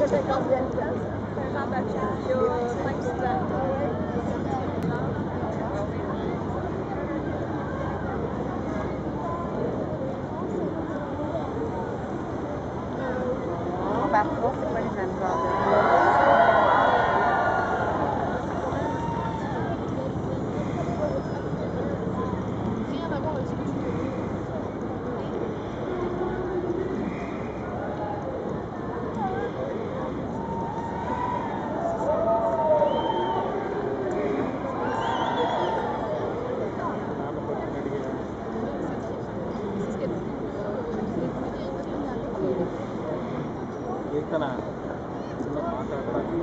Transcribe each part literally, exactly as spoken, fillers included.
Par contre, c'est pas les mêmes genres de... కీర్తన చిన్న మాట్లాడడానికి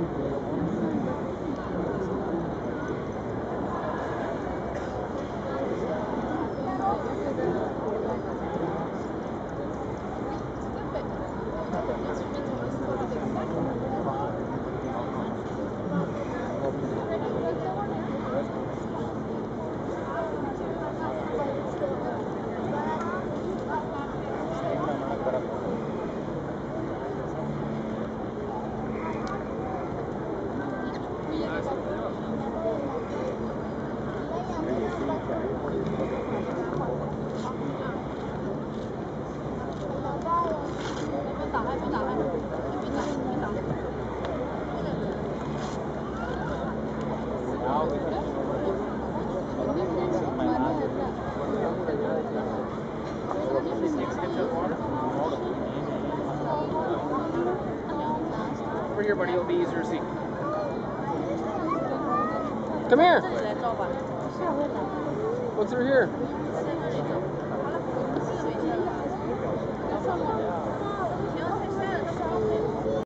Over here, buddy. It'll be easier to see. Come here. What's through here?